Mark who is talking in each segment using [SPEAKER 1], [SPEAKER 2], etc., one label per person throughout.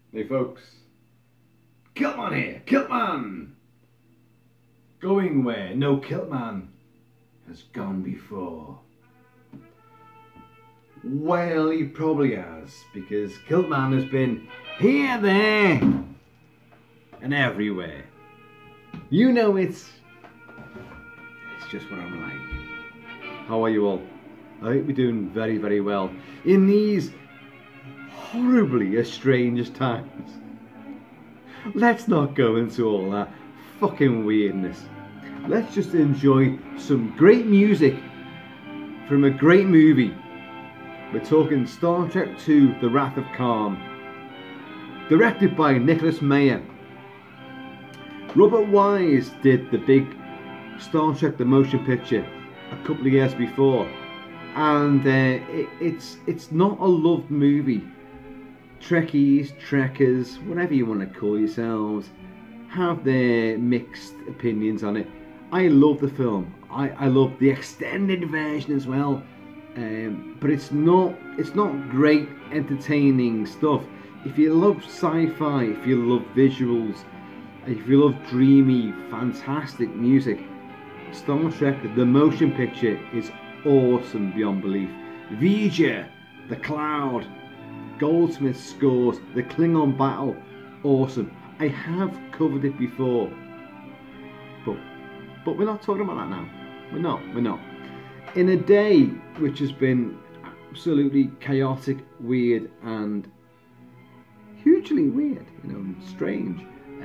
[SPEAKER 1] Hey folks, Kilt-Man here, Kilt-Man! Going where no Kilt-Man has gone before. Well, he probably has, because Kilt-Man has been here, there, and everywhere. You know it's just what I'm like. How are you all? I hope you're doing very, very well in these horribly estranged times. Let's not go into all that fucking weirdness. Let's just enjoy some great music from a great movie. We're talking Star Trek II, The Wrath of Khan, directed by Nicholas Meyer. Robert Wise did the big Star Trek the motion picture a couple of years before, and it's not a loved movie. Trekkies, Trekkers, whatever you want to call yourselves, have their mixed opinions on it. I love the film. I love the extended version as well, but it's not great entertaining stuff. If you love sci-fi, if you love visuals, if you love dreamy, fantastic music, Star Trek the motion picture is awesome beyond belief. V'ger, The Cloud, Goldsmith scores, the Klingon battle, awesome. I have covered it before, but we're not talking about that now. We're not. In a day which has been absolutely chaotic, weird, and hugely weird, strange,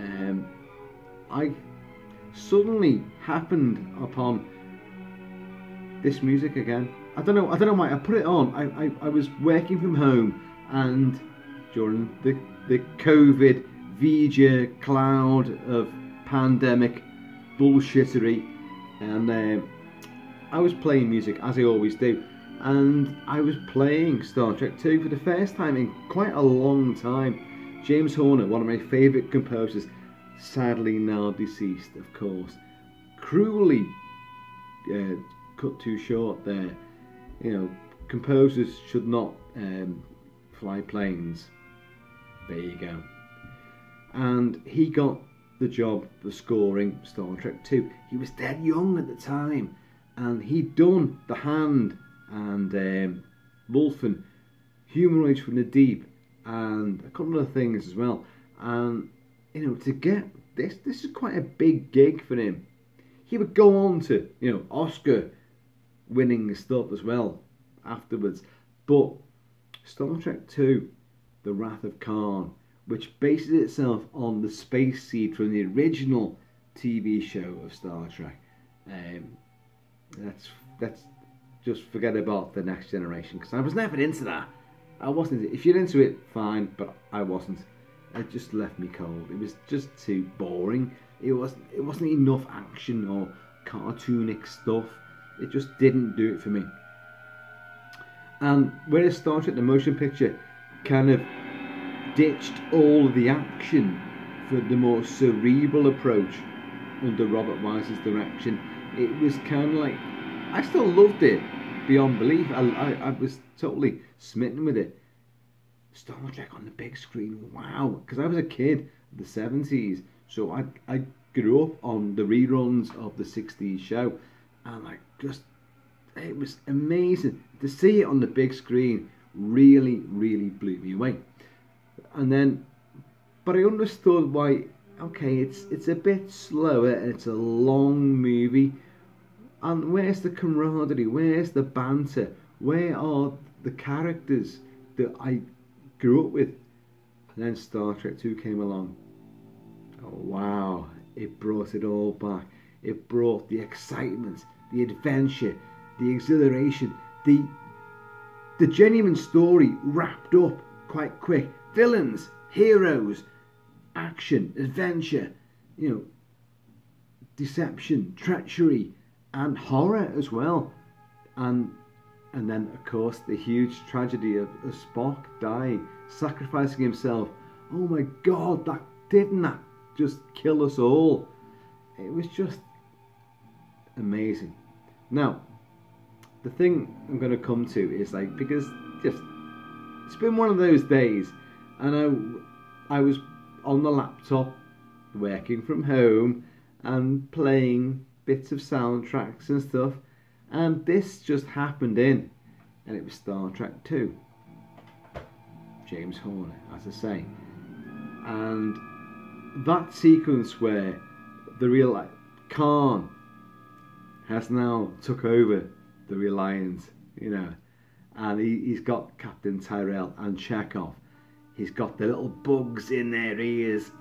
[SPEAKER 1] I suddenly happened upon this music again. I don't know why I put it on. I was working from home, and during the COVID V'ger cloud of pandemic bullshittery, and I was playing music as I always do, and I was playing Star Trek II for the first time in quite a long time. James Horner, one of my favourite composers, sadly now deceased, of course, cruelly cut too short there. Composers should not fly planes. There you go. And he got the job for scoring Star Trek II. He was dead young at the time, and he'd done The Hand and Wolfen, Humanoids from the Deep, and a couple of other things as well. And to get this is quite a big gig for him. He would go on to Oscar winning stuff as well afterwards. But Star Trek II, The Wrath of Khan, which bases itself on the space seed from the original TV show of Star Trek, let's just forget about The Next Generation, because I was never into that. I wasn't. If you're into it, fine, but I wasn't. It just left me cold. It was just too boring. It wasn't enough action or cartoonic stuff. It just didn't do it for me. And whereas Star Trek the motion picture kind of ditched all the action for the more cerebral approach under Robert Wise's direction, it was kind of like, I still loved it beyond belief. I was totally smitten with it. Star Trek on the big screen, wow! Because I was a kid of the 70s, so I grew up on the reruns of the 60s show, and it was amazing to see it on the big screen. Really blew me away. And then, but I understood why. Okay, it's a bit slower and it's a long movie, and where's the camaraderie? Where's the banter? Where are the characters that I grew up with? And then Star Trek II came along. Oh wow, it brought it all back. It brought the excitement, the adventure, the exhilaration, the genuine story wrapped up quite quick. Villains, heroes, action, adventure, deception, treachery, and horror as well. And then, of course, the huge tragedy of Spock dying, sacrificing himself. Oh my God, didn't that just kill us all? It was just amazing. Now, the thing I'm going to come to is because it's been one of those days, and I was on the laptop working from home and playing bits of soundtracks and stuff, and this just happened in, and it was Star Trek 2. James Horner, as I say. And that sequence where the real Khan has now took over the Reliance, you know, and he's got Captain Tyrell and Chekhov. He's got the little bugs in their ears,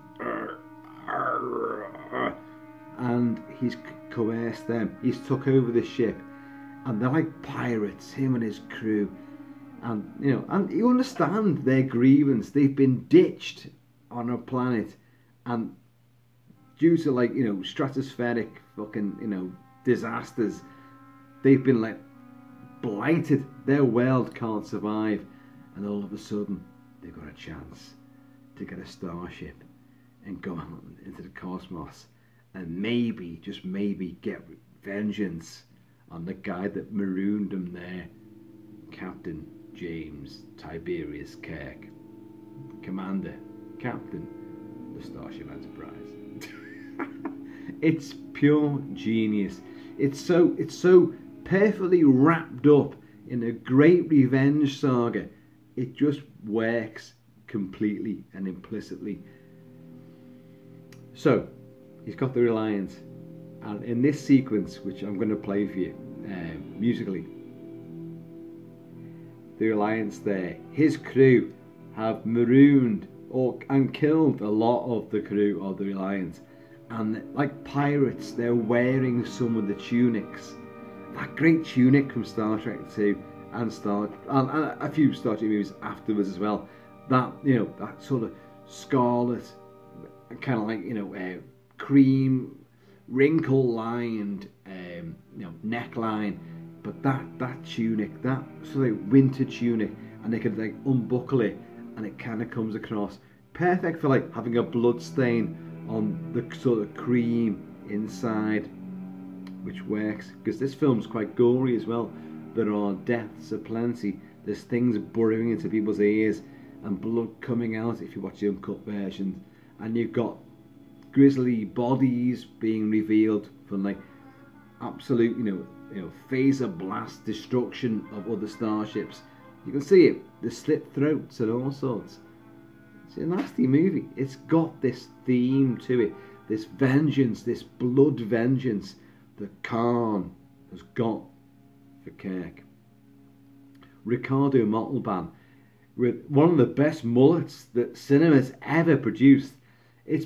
[SPEAKER 1] and he's coerced them. He's took over the ship, and they're like pirates, him and his crew. And you know, and you understand their grievance. They've been ditched on a planet, and due to, like, you know, stratospheric fucking, you know, disasters, they've been like blighted. Their world can't survive, and all of a sudden they've got a chance to get a starship and go out into the cosmos and maybe, just maybe, get vengeance on the guy that marooned them there, Captain James Tiberius Kirk, Commander, Captain, the Starship Enterprise. It's pure genius. It's so perfectly wrapped up in a great revenge saga. It just works completely and implicitly. So he's got the Reliance, and in this sequence, which I'm going to play for you musically, the Reliance there, his crew have marooned and killed a lot of the crew of the Reliance, and like pirates, they're wearing some of the tunics, that great tunic from Star Trek 2 and a few Star Trek movies afterwards as well. That, you know, that sort of scarlet, kind of like, you know, cream, wrinkle-lined, you know, neckline. But that tunic, that sort of winter tunic, and they could like unbuckle it, and it kind of comes across perfect for like having a blood stain on the sort of cream inside, which works because this film's quite gory as well. There are deaths aplenty. There's things burrowing into people's ears and blood coming out if you watch the uncut version, and you've got grisly bodies being revealed from like absolute, you know, phaser blast destruction of other starships. You can see it, the slit throats and all sorts. It's a nasty movie. It's got this theme to it, this vengeance, this blood vengeance that Khan has got for Kirk. Ricardo Montalban, with one of the best mullets that cinema's ever produced. It's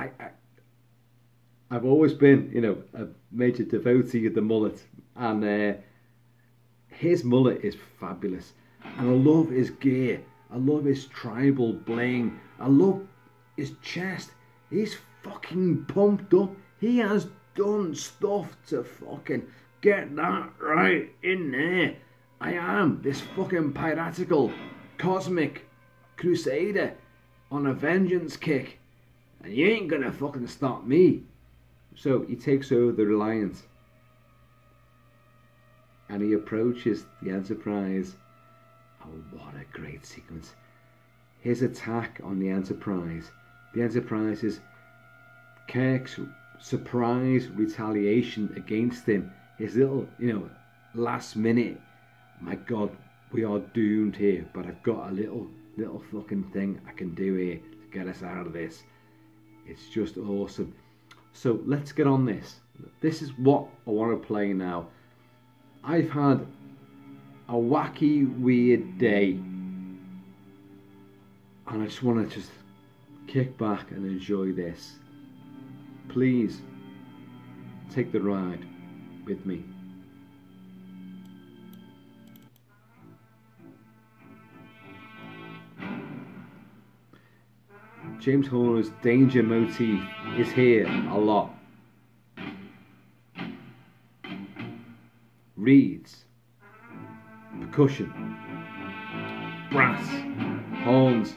[SPEAKER 1] I've always been, you know, a major devotee of the mullet, and his mullet is fabulous, and I love his gear. I love his tribal bling. I love his chest. He's fucking pumped up. He has done stuff to fucking get that right in there. I am this fucking piratical, cosmic crusader on a vengeance kick, and you ain't gonna fucking stop me. So he takes over the Reliance, and he approaches the Enterprise. Oh, what a great sequence. His attack on the Enterprise is Kirk's surprise retaliation against him. His little, you know, last minute, my God, we are doomed here, but I've got a little fucking thing I can do here to get us out of this. It's just awesome. So let's get on this. This is what I want to play now. I've had a wacky, weird day, and I just want to kick back and enjoy this. Please take the ride with me. James Horner's danger motif is here a lot. Reeds, percussion, brass, horns.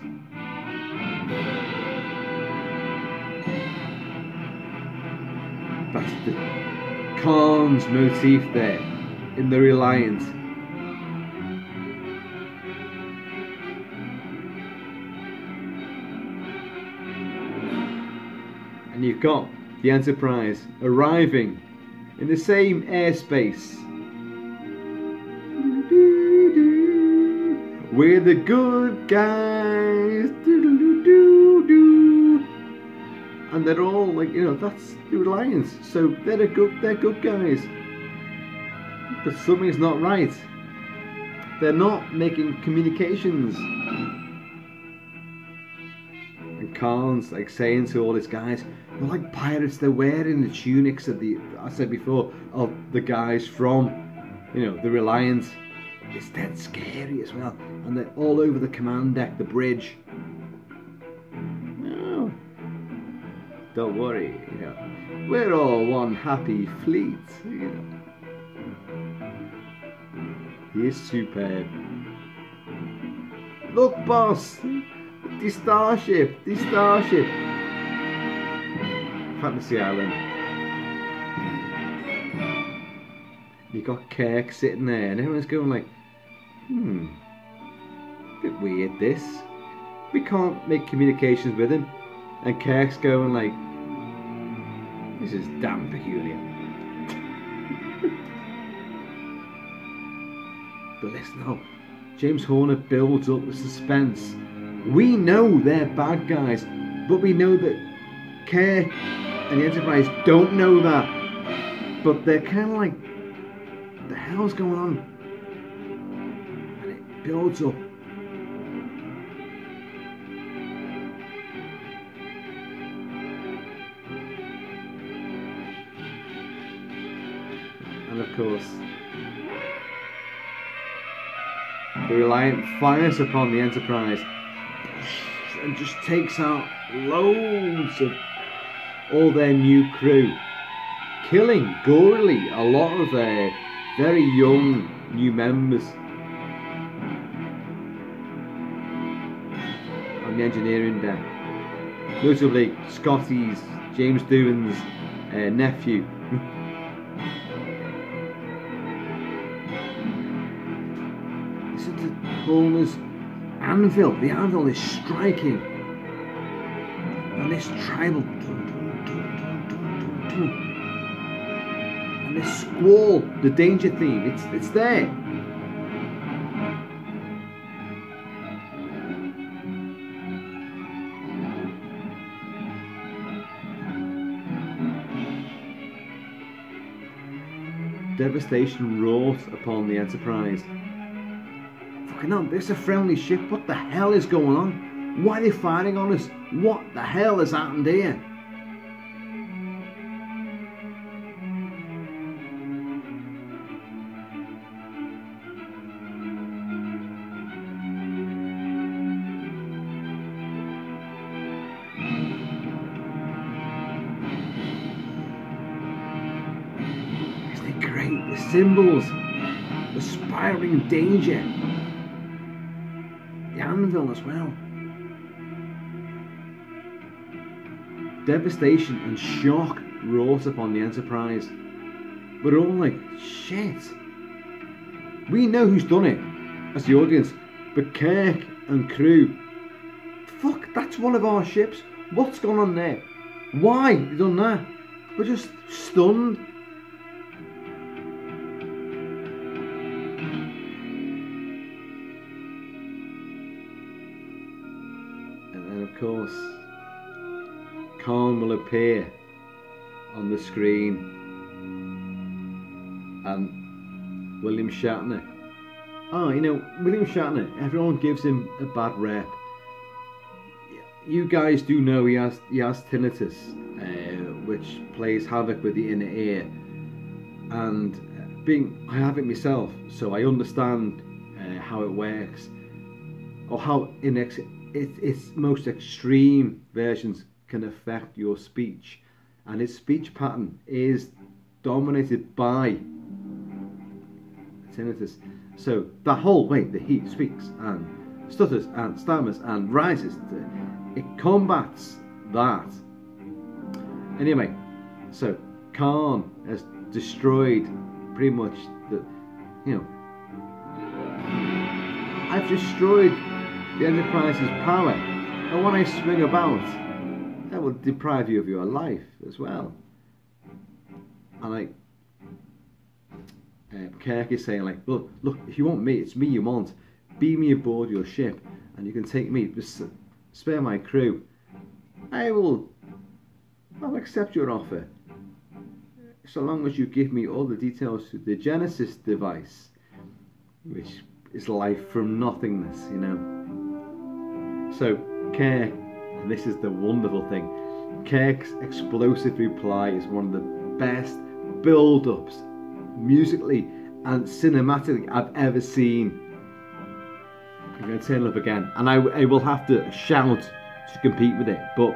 [SPEAKER 1] That's the Khan's motif there in the Reliance. And you've got the Enterprise arriving in the same airspace. We're the good guys. And they're all like, you know, that's the Alliance, so they're good guys. But something's not right. They're not making communications. And Khan's like saying to all his guys, they're like pirates. They're wearing the tunics of the, I said before, of the guys from, you know, the Reliance. It's dead scary as well, and they're all over the command deck, the bridge. No, don't worry, you know, we're all one happy fleet. You know, he is superb. Look, boss, the starship, Fantasy Island. You got Kirk sitting there, and everyone's going like, bit weird this. We can't make communications with him. And Kirk's going like, this is damn peculiar. But listen, no, James Horner builds up the suspense. We know they're bad guys, but we know that Kirk and the Enterprise don't know that. But they're kind of like, what the hell's going on? And it builds up. And of course, the Reliant fires upon the Enterprise and just takes out loads of all their new crew, killing gorily a lot of their very young new members on the engineering deck. Notably Scotty's, James Doohan's nephew. Listen to Horner's anvil. The anvil is striking. And this tribal, and this squall, the danger theme, it's there. Devastation wrought upon the Enterprise. Fucking hell, this is a friendly ship. What the hell is going on? Why are they firing on us? What the hell has happened here? Isn't it great? The symbols, the spiraling danger, the anvil as well. Devastation and shock wrought upon the Enterprise. But all like, shit. We know who's done it as the audience, but Kirk and crew, fuck, that's one of our ships. What's gone on there? Why have they done that? We're just stunned. And then of course, Khan will appear on the screen, and William Shatner. Oh, you know, William Shatner, everyone gives him a bad rep. You guys do know he has tinnitus, which plays havoc with the inner ear. And I have it myself, so I understand how it works, or how its most extreme versions can affect your speech, and its speech pattern is dominated by tinnitus. So that whole way that he speaks and stutters and stammers and rises, it combats that. Anyway, so Khan has destroyed pretty much the, you know, I've destroyed the Enterprise's power, and when I swing about, that will deprive you of your life as well. And like Kirk is saying, like, look, if you want me, it's me you want. Beam me aboard your ship, and you can take me. Just spare my crew. I'll accept your offer, so long as you give me all the details to the Genesis device, which is life from nothingness, you know. So Kirk, and this is the wonderful thing, Kirk's explosive reply is one of the best build-ups musically and cinematically I've ever seen. I'm going to turn it up again, and I will have to shout to compete with it, but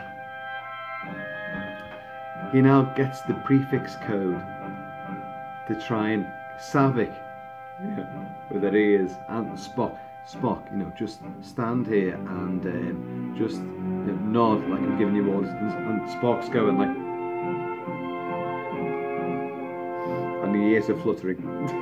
[SPEAKER 1] he now gets the prefix code to try and Savick, with their ears, and Spock, you know, just stand here and just nod like I'm giving you orders, and Spock's going like, and the ears are fluttering.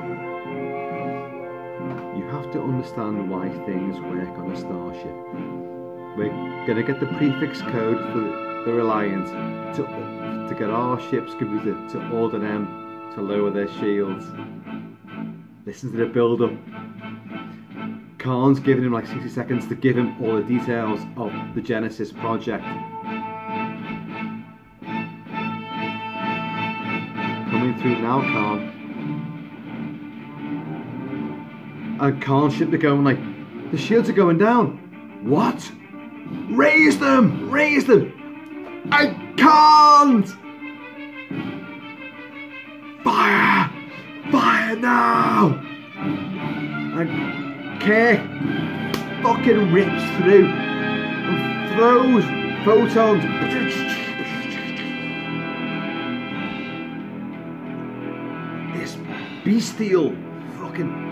[SPEAKER 1] You have to understand why things work on a starship. We're going to get the prefix code for the Reliant to get our ship's computer to order them to lower their shields. Listen to the build-up. Khan's giving him like 60 seconds to give him all the details of the Genesis project. Coming through now, Khan. And Khan's ship, they're going like, the shields are going down. What? Raise them! Raise them! I can't! Fire! Fire now! And Kirk fucking rips through and throws photons. This bestial fucking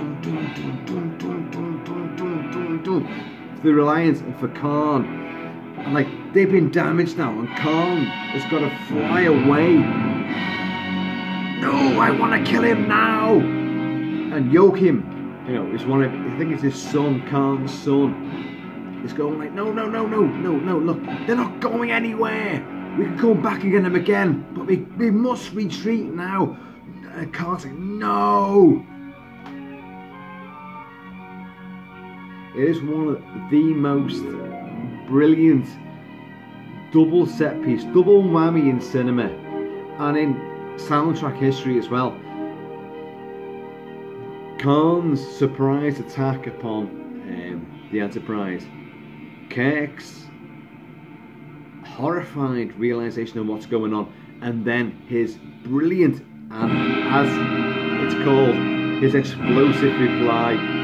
[SPEAKER 1] for the Reliance and for Khan, and like they've been damaged now, and Khan has got to fly away. No, I want to kill him now. And Joachim, you know, is one of, I think it's his son, Khan's son, is going like, no, look, they're not going anywhere. We can come back and get them again, but we must retreat now. And Khan's like, no. It is one of the most brilliant double set piece, double whammy in cinema and in soundtrack history as well. Khan's surprise attack upon the Enterprise, Kirk's horrified realization of what's going on, and then his brilliant, and as it's called, his explosive reply.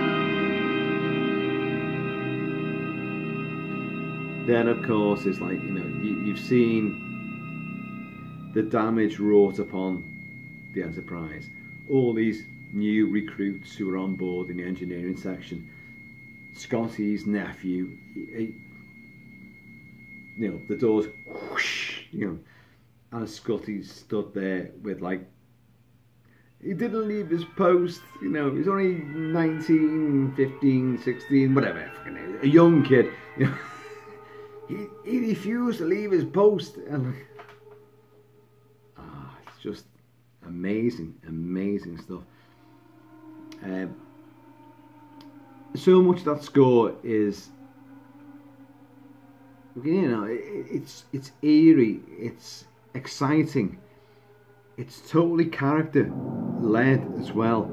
[SPEAKER 1] Then of course it's like, you know, you've seen the damage wrought upon the Enterprise. All these new recruits who are on board in the engineering section. Scotty's nephew, you know, the doors whoosh, you know, and Scotty stood there with like, he didn't leave his post, you know, he's only 19, 15, 16, whatever, a young kid, you know. He refused to leave his post, and it's just amazing stuff. So much of that score is, you know, it's eerie, it's exciting, it's totally character led as well.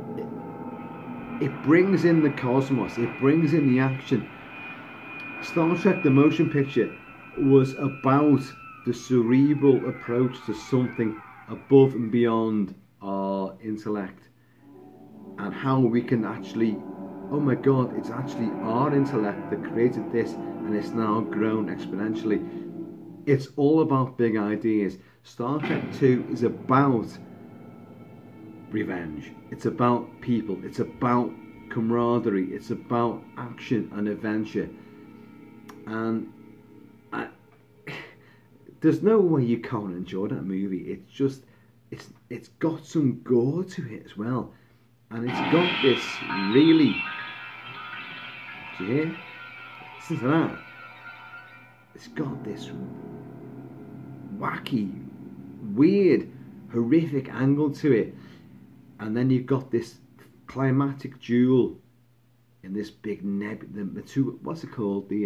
[SPEAKER 1] It brings in the cosmos, it brings in the action. Star Trek the motion picture was about the cerebral approach to something above and beyond our intellect, and how we can actually, oh my god, it's actually our intellect that created this, and it's now grown exponentially. It's all about big ideas. Star Trek 2 is about revenge, it's about people, it's about camaraderie, it's about action and adventure. And there's no way you can't enjoy that movie. It's just, it's got some gore to it as well, and it's got this really, do you hear? Listen to that. it's got this wacky, weird, horrific angle to it, and then you've got this climatic duel in this big nebula. The two, what's it called? The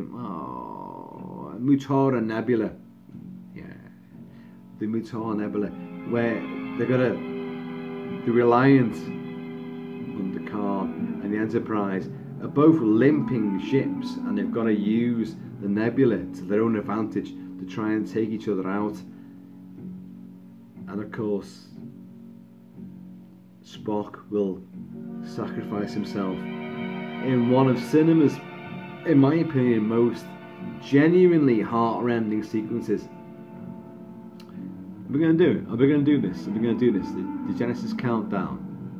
[SPEAKER 1] Mutara Nebula. Yeah, the Mutara Nebula, where they're gonna, the Reliant, Undercard, and the Enterprise are both limping ships, and they've got to use the nebula to their own advantage to try and take each other out. And of course, Spock will sacrifice himself in one of cinema's, in my opinion, most genuinely heart-rending sequences. Are we going to do it? Are we going to do this? Are we going to do this? The Genesis countdown.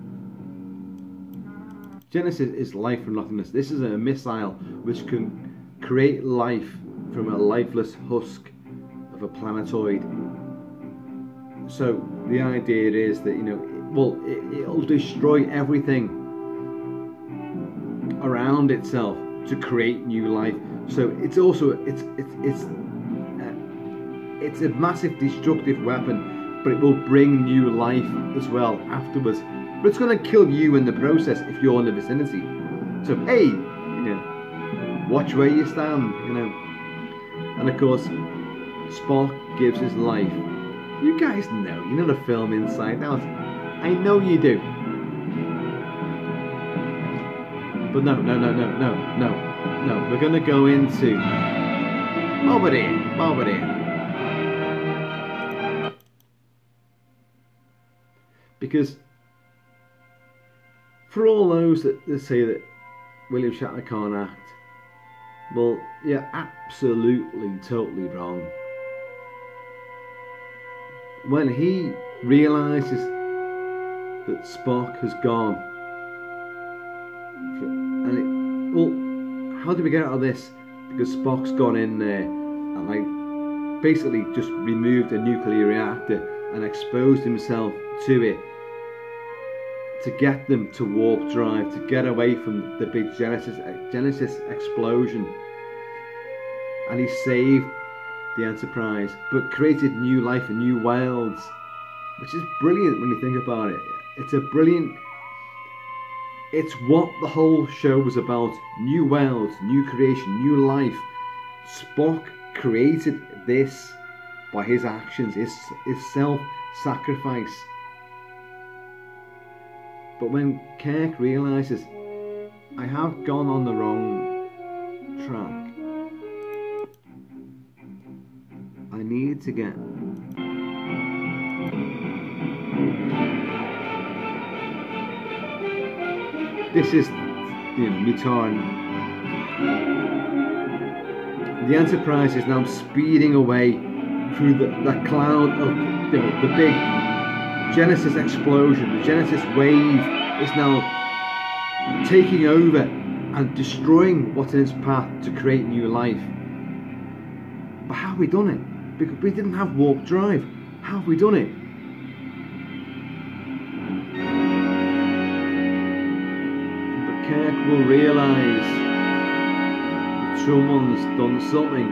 [SPEAKER 1] Genesis is life from nothingness. This is a missile which can create life from a lifeless husk of a planetoid. So the idea is that, you know, well, it'll destroy everything around itself to create new life. So it's also it's a massive destructive weapon, but it will bring new life as well afterwards. But it's going to kill you in the process if you're in the vicinity. So hey, you know, watch where you stand, you know. And of course, Spock gives his life. You guys know, you know the film inside out. I know you do. But no. We're going to go into Bombardier. Because for all those that say that William Shatner can't act, well, you're absolutely, totally wrong. When he realises that Spock has gone, and well, how do we get out of this? Because Spock's gone in there and like basically just removed a nuclear reactor and exposed himself to it, to get them to warp drive, to get away from the big Genesis explosion. And he saved the Enterprise, but created new life and new worlds, which is brilliant when you think about it. It's what the whole show was about. New worlds, new creation, new life. Spock created this by his actions, his self-sacrifice. But when Kirk realises, I have gone on the wrong track, I need to get this is the Mutara. The Enterprise is now speeding away through the cloud of the big Genesis explosion. The Genesis wave is now taking over and destroying what's in its path to create new life. But how have we done it? Because we didn't have warp drive. How have we done it? But Kirk will realise that someone's done something.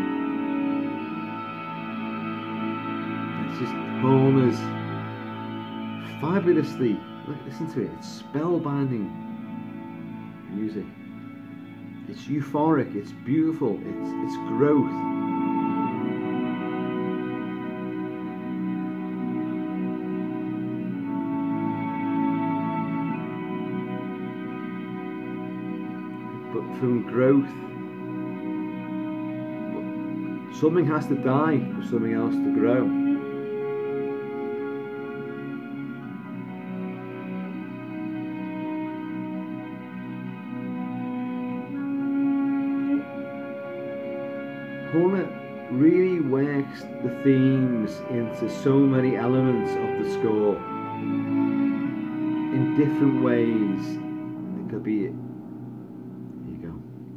[SPEAKER 1] It's just Homer's fabulously, listen to it, it's spellbinding music. It's euphoric, it's beautiful, it's growth. But from growth, something has to die for something else to grow. Horner really works the themes into so many elements of the score in different ways. It could be, here you go.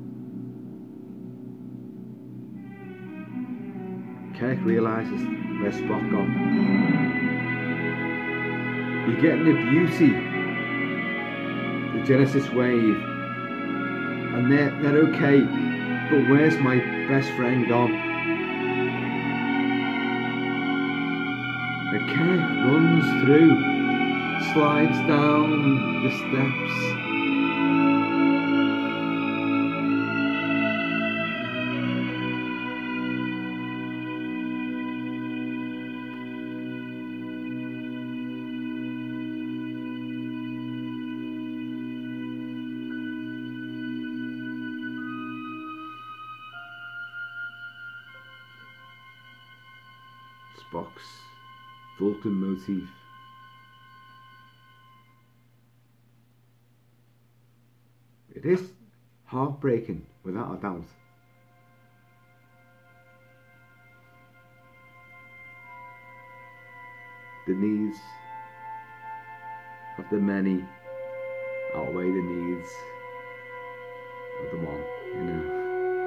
[SPEAKER 1] Kirk realises where Spock gone. You're getting the beauty, the Genesis wave, and they're okay. But where's my best friend gone? And Kirk runs through, slides down the steps. Spock's Vulcan motif. It is heartbreaking, without a doubt. The needs of the many outweigh the needs of the one, you know.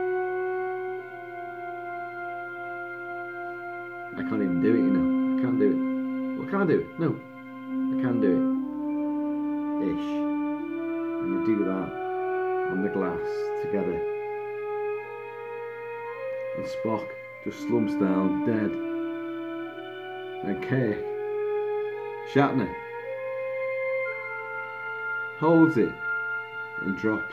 [SPEAKER 1] I can't even do it, you know. I can't do it. Well, can I do it? No. I can do it. Ish. And you do that on the glass together. And Spock just slumps down dead. And Kirk, Shatner, holds it and drops.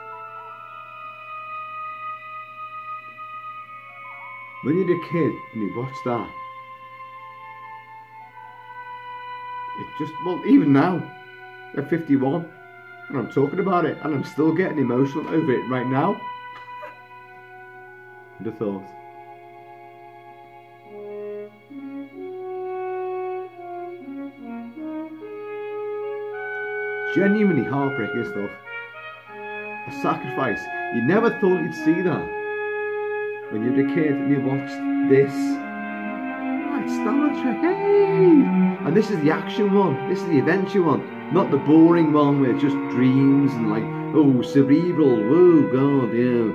[SPEAKER 1] When you're a kid and you watch that, it just, well, even now, at 51, and I'm talking about it, and I'm still getting emotional over it right now. Who'd have thought? Genuinely heartbreaking stuff. A sacrifice. You never thought you'd see that. When you were a kid and you watched this, right, Star Trek, hey! And this is the action one, this is the adventure one, not the boring one where it's just dreams and like, oh, cerebral, oh god, yeah.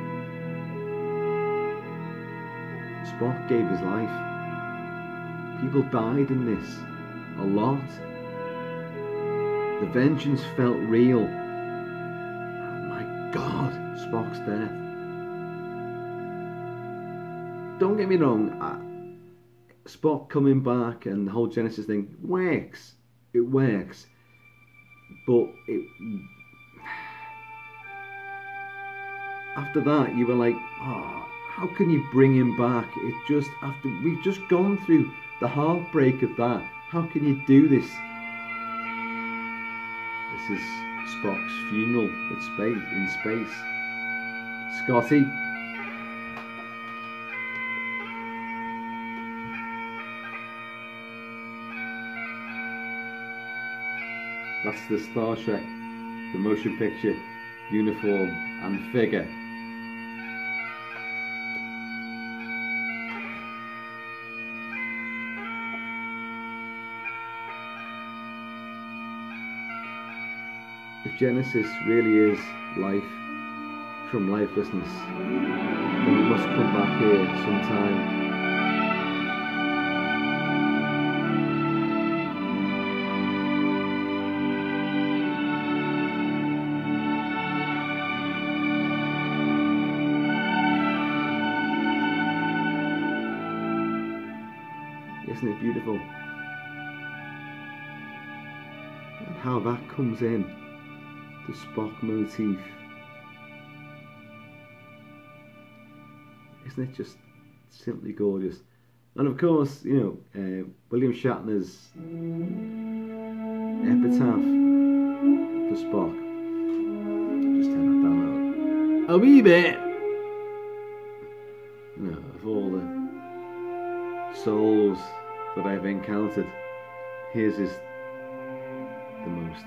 [SPEAKER 1] Spock gave his life. People died in this, a lot. The vengeance felt real. Oh my god, Spock's death. Don't get me wrong, Spock coming back and the whole Genesis thing works. It works. But after that you were like, oh, how can you bring him back? It just, after we've just gone through the heartbreak of that, how can you do this? This is Spock's funeral in space. Scotty. That's the Star Trek, the motion picture, uniform and figure. If Genesis really is life from lifelessness, then we must come back here sometime. Isn't it beautiful? And how that comes in, the Spock motif. Isn't it just simply gorgeous? And of course, you know, William Shatner's epitaph for Spock. Just turn that down a wee bit. You know, of all the souls that I've encountered, his is the most.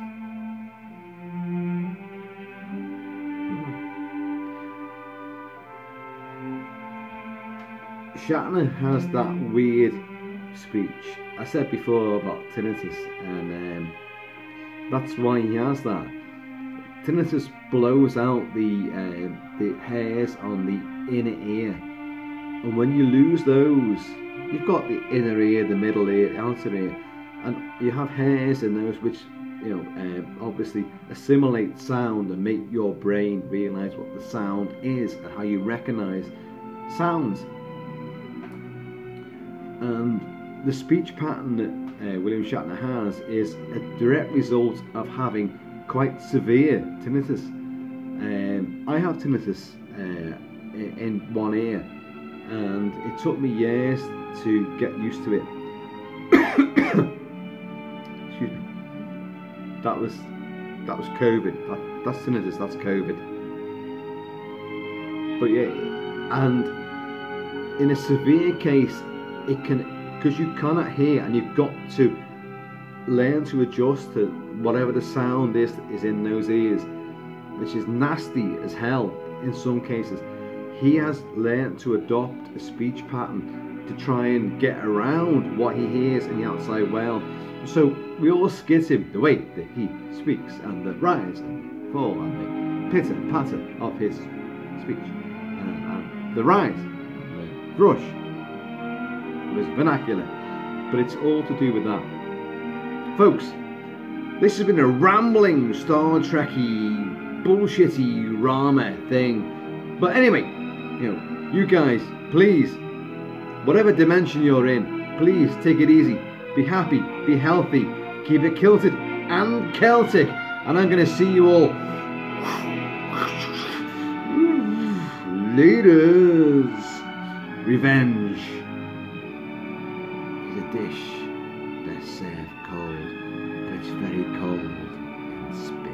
[SPEAKER 1] Shatner has that weird speech. I said before about tinnitus, and that's why he has that. Tinnitus blows out the hairs on the inner ear, and when you lose those, you've got the inner ear, the middle ear, the outer ear, and you have hairs in those which obviously assimilate sound and make your brain realise what the sound is and how you recognise sounds. And the speech pattern that William Shatner has is a direct result of having quite severe tinnitus. I have tinnitus in one ear, and it took me years to get used to it. Excuse me. That was COVID. That's tinnitus. That's COVID. But yeah, and in a severe case, it can, because you cannot hear, and you've got to learn to adjust to whatever the sound is in those ears, which is nasty as hell in some cases. He has learned to adopt a speech pattern to try and get around what he hears in the outside world. So we all skid him the way that he speaks, and the rise and fall and the pitter patter of his speech, and the rise and the rush of his vernacular. But it's all to do with that. Folks, this has been a rambling Star Trek-y, bullshitty Rama thing. But anyway, you guys, please, whatever dimension you're in, please take it easy. Be happy, be healthy, keep it kilted and Celtic. And I'm going to see you all laters. Revenge is a dish that's served cold, and it's very cold in space.